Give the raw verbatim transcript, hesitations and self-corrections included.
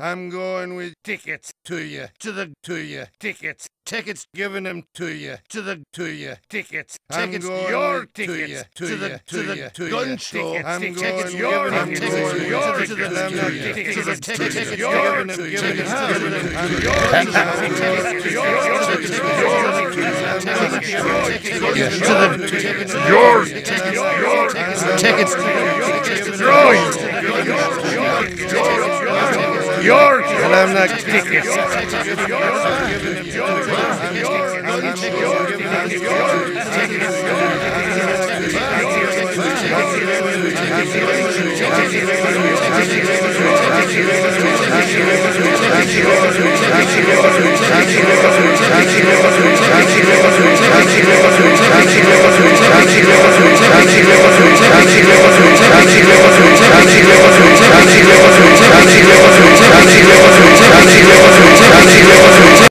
I'm going with tickets to you, to the, to you, tickets. Tickets, giving them to you, to the, to you, tickets. Tickets, your tickets, to the, to the, to gun show. I'm going tickets, your tickets, your tickets, to the, to the tickets, your tickets, giving them, your tickets, your, and I'm not tickets. Thank you.